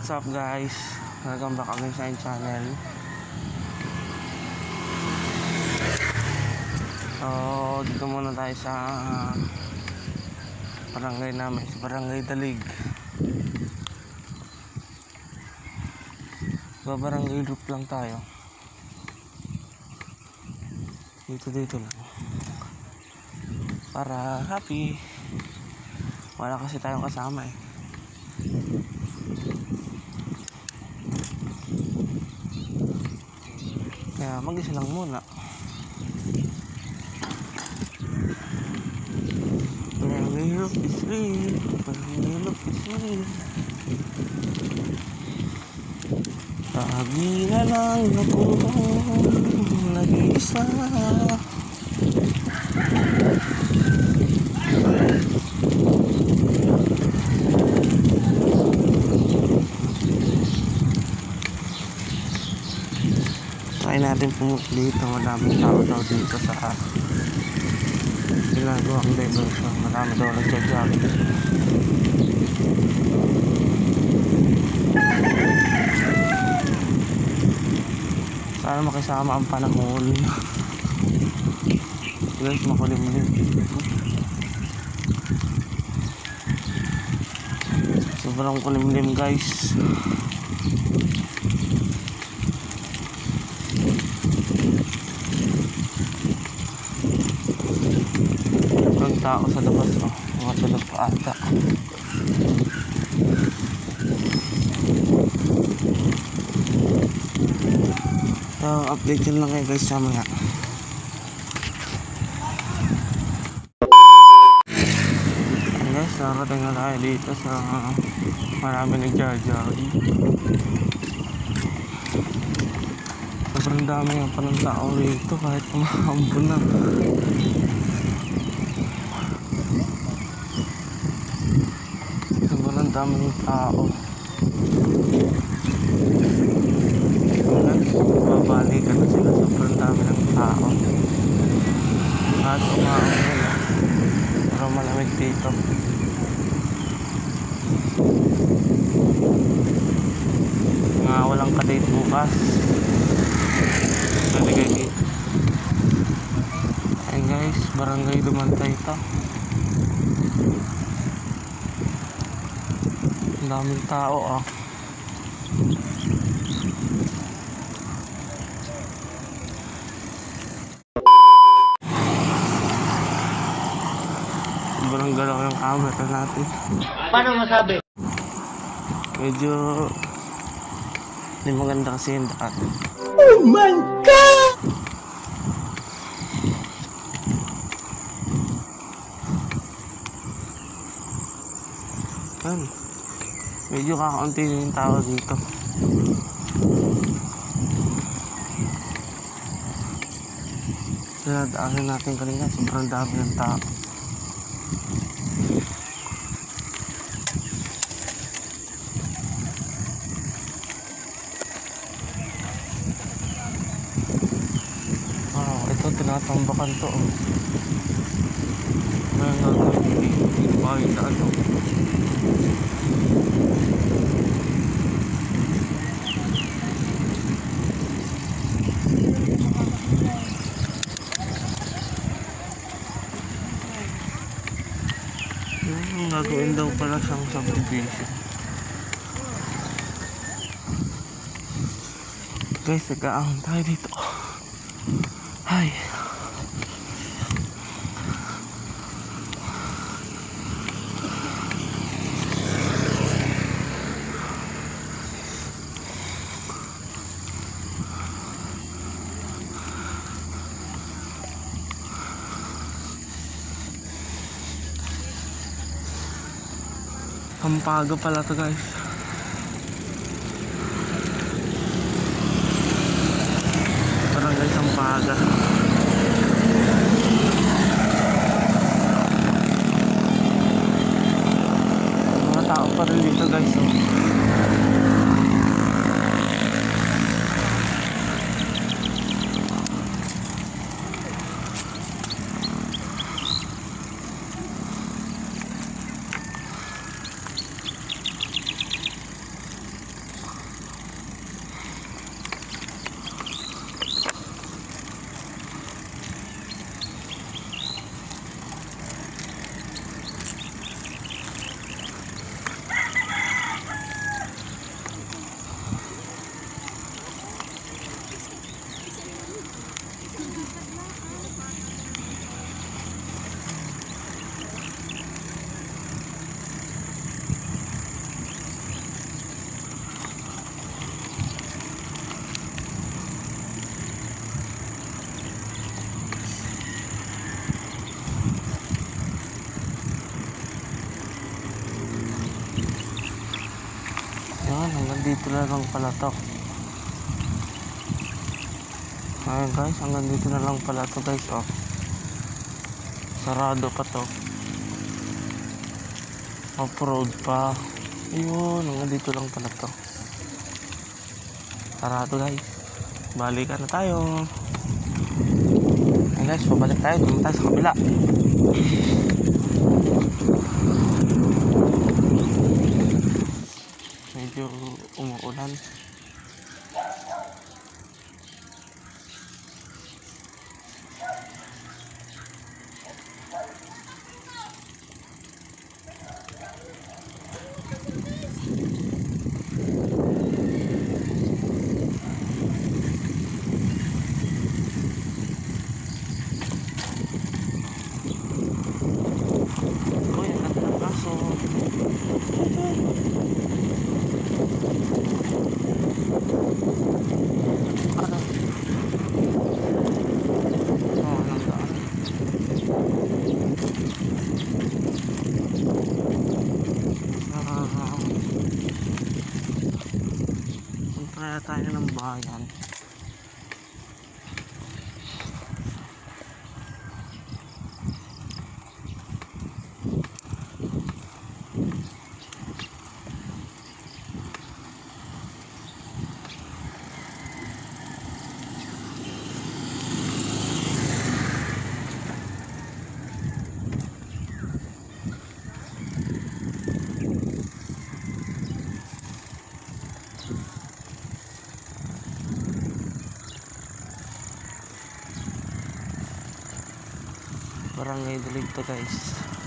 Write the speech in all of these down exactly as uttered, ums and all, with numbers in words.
What's up guys? Welcome back again sa aking channel. So dito muna tayo sa barangay namin, sa Barangay Dalig. Babarangay loop lang tayo. Dito dito lang para happy. Wala kasi tayong kasama eh. Kaya mag-isa lang muna. Barangay loop is real. Barangay loop is real. Lagi na lang ako nag-iisa. Try natin pumunta dito. Madaming tao daw dito sa ginagawang diversion. Madami daw nagja-jogging. Sana makisama ang panahon. Guys, makulimlim. Sobrang kulimlim guys. Ang tao sa labas, oh. Mga tulog pa ata. So, update yun lang kayo guys sa mga. Ayan guys, narating na tayo dito sa marami nag-jogging. Sobrang dami nga pa ng tao rito kahit kumahambon na. Sobrang dami ng tao. Babalikan na sila, sobrang dami ng tao. At umaong nila. Pero malamig dito. Mga walang kadate bukas. Naligay dito. Ayun guys, barangay Dumantay ito. Ang daming tao ah. Sobrang galaw yung camera natin. Paano masabi? Medyo hindi maganda kasi yung daan. Oh my God! Ayan. Medyo kakaunti yung tao dito. Kaya daanan natin kanina, sobrang dami ng tao. Wow, ito tinatambakan to. Ngayon nga ko hindi ba yung daan to. Hmm, gagawin daw pala siyang subdivision. Guys, nagkaahon tayo dito. Ay. Pampaga pala to guys. Barangay Sampaga. Mga tao pa rin dito guys oh. dito na lang pala to. Ayun guys, hanggang dito na lang pala to guys, oh. Sarado pa to. Off-road pa. Ayun, hanggang dito lang pala to. Sarado guys. Balikan na tayo. Ayun guys, pabalik tayo. Tumulong tayo sa kabila. Medyo umuulan. Punta tayo ng bayan. Barangay Dalig to guys.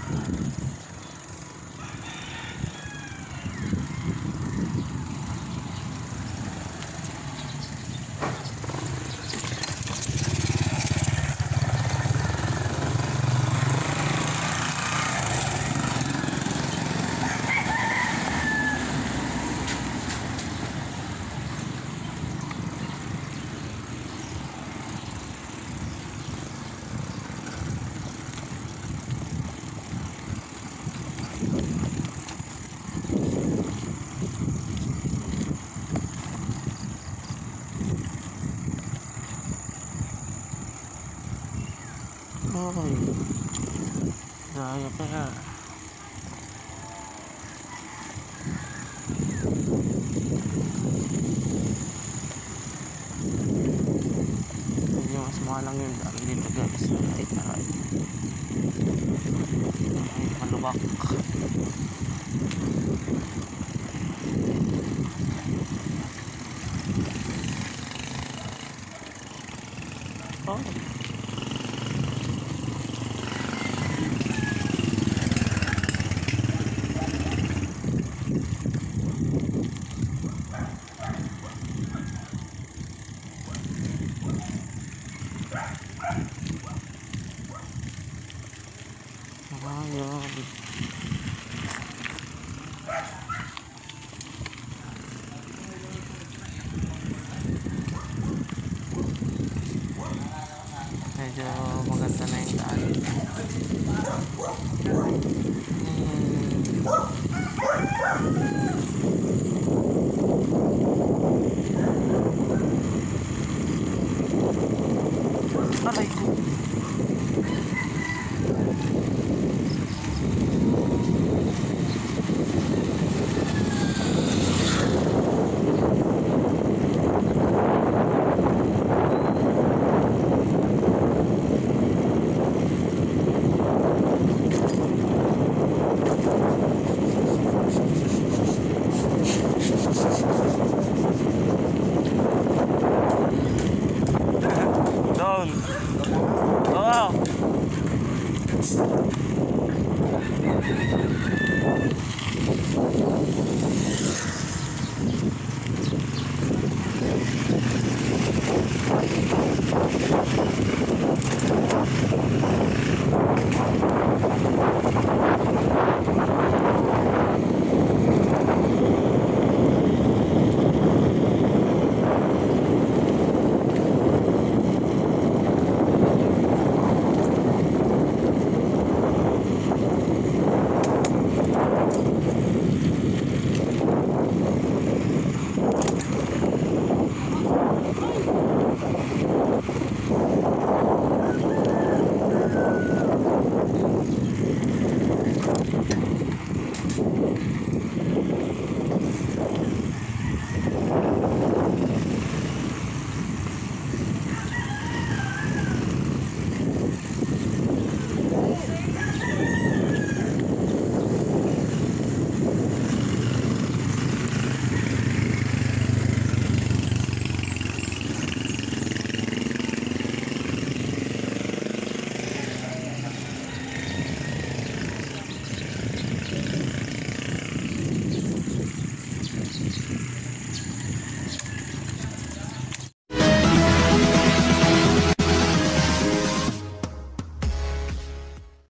Oy, daya pa na. Medyo mas malang yun dito guys. Right na right. Ay, malubak. Oh. Ayun. Medyo maganda na yung daan. Hmm. Aray.